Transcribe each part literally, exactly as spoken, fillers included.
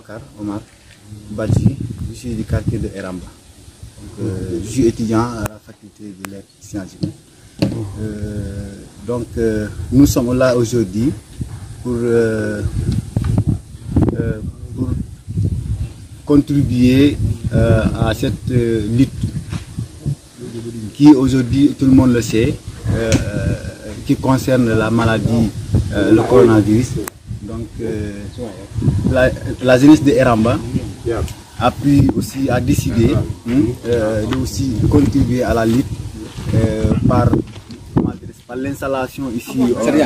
Boubacar Omar Badji, je suis du quartier de Eramba. Donc, euh, je suis étudiant à la faculté de lettres scientifiques. Euh, donc euh, nous sommes là aujourd'hui pour, euh, euh, pour contribuer euh, à cette euh, lutte qui aujourd'hui, tout le monde le sait, euh, qui concerne la maladie, euh, le coronavirus. Donc euh, la, la jeunesse de Eramba a pris aussi, a décidé hein, euh, de aussi contribuer à la lutte euh, par, par l'installation ici euh,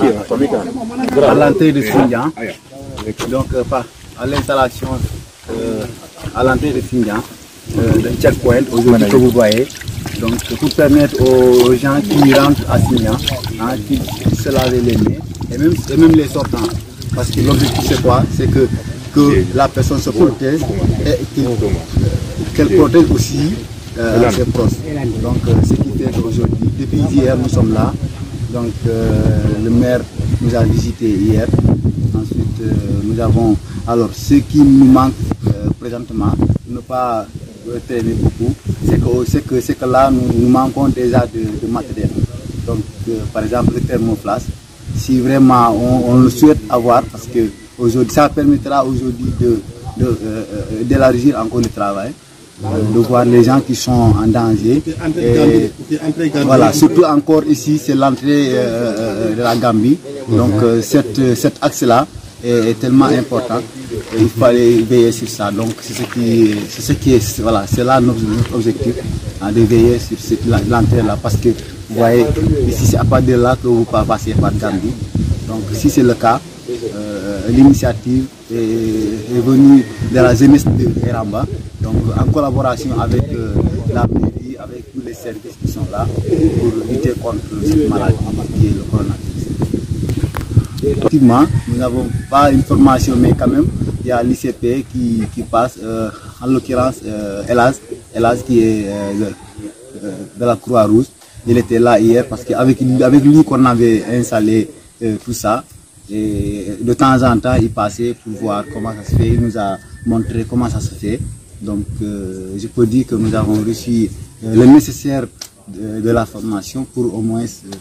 à l'entrée de Sindian. Donc euh, par, à l'installation euh, à l'entrée de Sindian, euh, d'un checkpoint aujourd'hui que vous voyez. Donc pour permettre aux gens qui rentrent à Sindian, hein, qui se laver les mains et même, et même les sortants. Parce que l'objectif c'est quoi? C'est que, que la personne se protège et qu'elle protège aussi euh, ses proches. Donc euh, ce qui fait qu'aujourd'hui, depuis hier nous sommes là. Donc euh, le maire nous a visité hier. Ensuite euh, nous avons, alors ce qui nous manque euh, présentement, ne pas traîner beaucoup, c'est que, que, c'est que là nous, nous manquons déjà de, de matériel. Donc euh, par exemple le thermoflash. Si vraiment on, on le souhaite avoir, parce que aujourd'hui ça permettra aujourd'hui de, de, euh, d'élargir encore le travail, euh, de voir les gens qui sont en danger. Et, voilà, surtout encore ici, c'est l'entrée euh, de la Gambie. Donc euh, cette, cet axe-là est, est tellement important. Et il fallait veiller sur ça. Donc c'est ce qui, c'est ce qui est, voilà, c'est là notre, notre objectif, hein, de veiller sur l'entrée-là, parce que vous voyez, ici c'est à partir de là que vous pouvez passer par Gambie. Donc si c'est le cas, euh, l'initiative est, est venue de la jeunesse de Eramba, donc en collaboration avec euh, la mairie, avec tous les services qui sont là, pour lutter contre cette maladie qui est le coronavirus. Effectivement, nous n'avons pas une formation, mais quand même, il y a l'I C P qui, qui passe, euh, en l'occurrence euh, Elaz, Elaz qui est euh, de, euh, de la Croix-Rouge. Il était là hier parce qu'avec avec lui qu'on avait installé euh, tout ça. Et de temps en temps, il passait pour voir comment ça se fait. Il nous a montré comment ça se fait. Donc, euh, je peux dire que nous avons reçu euh, le nécessaire de, de la formation pour au moins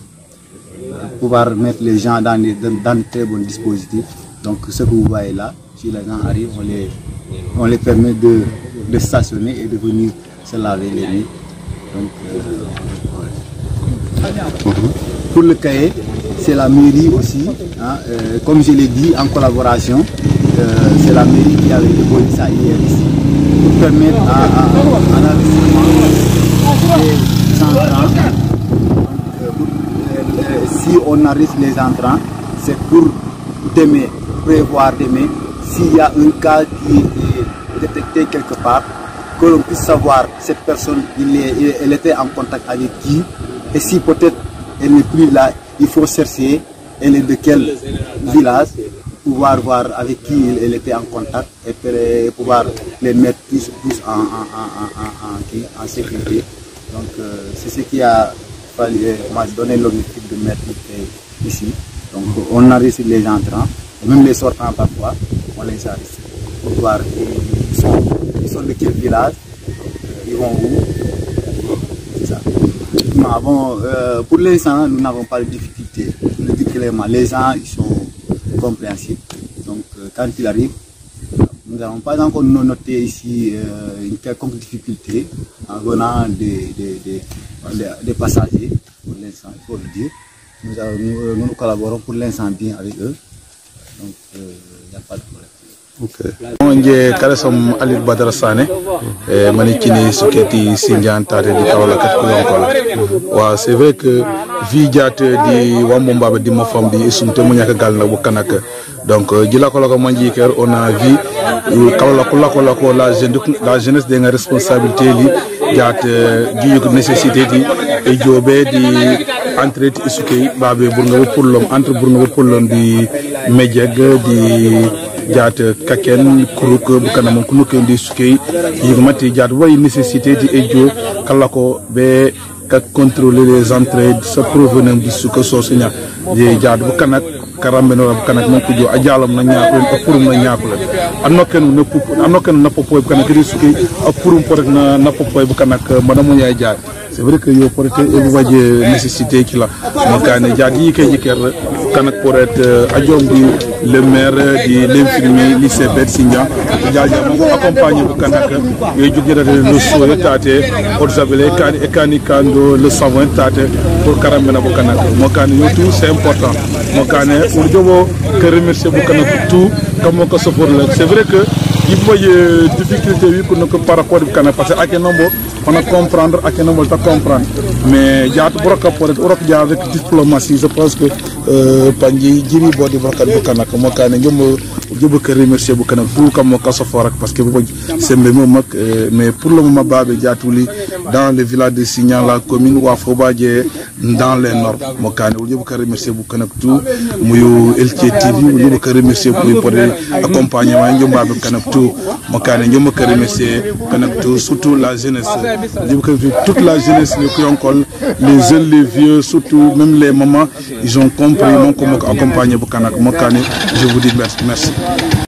euh, pouvoir mettre les gens dans, des, dans de très bons dispositifs. Donc, ce que vous voyez là, si les gens arrivent, on les, on les permet de, de stationner et de venir se laver les mains. Donc, euh, pour le cahier, c'est la mairie aussi, hein, euh, comme je l'ai dit, en collaboration, euh, c'est la mairie qui avait déposé ça hier ici, pour permettre à, à, à l'investissement des entrants. Euh, pour, euh, si on arrête les entrants, c'est pour demain, prévoir demain, s'il y a un cas qui est détecté quelque part, que l'on puisse savoir cette personne, il est, elle était en contact avec qui, et si peut-être elle n'est plus là, il faut chercher elle est de quel village, pouvoir voir avec qui elle était en contact et pouvoir les mettre tous, tous en, en, en, en, en sécurité. Donc euh, c'est ce qui a fallu euh, donner l'objectif de mettre ici. Donc on arrête les entrants, même les sortants parfois, on les arrête pour voir ils sont, ils sont de quel village, ils vont où. C'est ça. Bon, euh, pour l'instant, nous n'avons pas de difficulté. Le dis clairement, les gens ils sont compréhensifs. Donc, euh, quand il arrive, nous n'avons pas encore noté ici euh, une quelconque difficulté en venant des, des, des, des, des passagers. Pour l'instant, il faut le dire. Nous, avons, nous, nous collaborons pour l'instant bien avec eux. Donc, il euh, n'y a pas de problème. Okay. Nje kala som Alir Badara Sané e mani kini suketi Sindian tade di kawla kat ko yonkol wa c'est vrai que vi jate di wambo mbabe di mo fam di sumte mu ñaka gal na wakanak donc jila ko ko manji ker on a vu kawla ko la ko la jeunesse la jeunesse de responsabilité li jate gi ko nécessité di e jobe di entrer isukay babe burna pour l'homme entre burna pour l'homme di medjeg di jaat kaken kuruk bukanam kunuke ndi sukay yigmati jaat way nécessité di ejo kala ko be kak contrôler les entrées sa provenance du suka sosinya je jaad bu kanak karambe no bu kanak mon ko jo ajalam na ñaako apurum na ñaako la anoken na pup anoken na popoy bu kanak ri suki apurum porek na na popoy bu kanak madamo yaay jaad c'est vrai que yo porte e waje nécessité qui la mo kané jaad yi kay jiker kanak pour être adjoint du le maire di l'infirmier lycée Bet Sindian jaja mo accompagner bu kanak yo jogirate le soye taté orzabele kani e kani kando le savon taté pour karambe na bu kanak mo kané yo tout c'est important mo kané pour jobo que remercier bu kanak tout comme ko support la c'est vrai que il voyait difficulté oui que par rapport au kanak parce que ak nombo on a comprendre ak nombo ta comprendre mais jaat broka pour Europe ja avec diplomatie je pense que euh panji jiri bodi broka bu kanak mo kané ñom jobo que remercier bu kanak tout comme ko support parce que bu sembe mo mak mais pour le moment babé jaatuli dans le village de Signan la commune wa Fobadje dans les normes mo kané jobo que remercier bu kanak tout muyu L T T V jobo que remercier pour pour accompagnement ñom babé kanak tout mo kané ñom que remercier kanak tout surtout la jeunesse jobo que toute la jeunesse qui encore les jeunes les vieux surtout même les mamans ils ont compris mon comment accompagner bu kanak mo kané je vous dis merci merci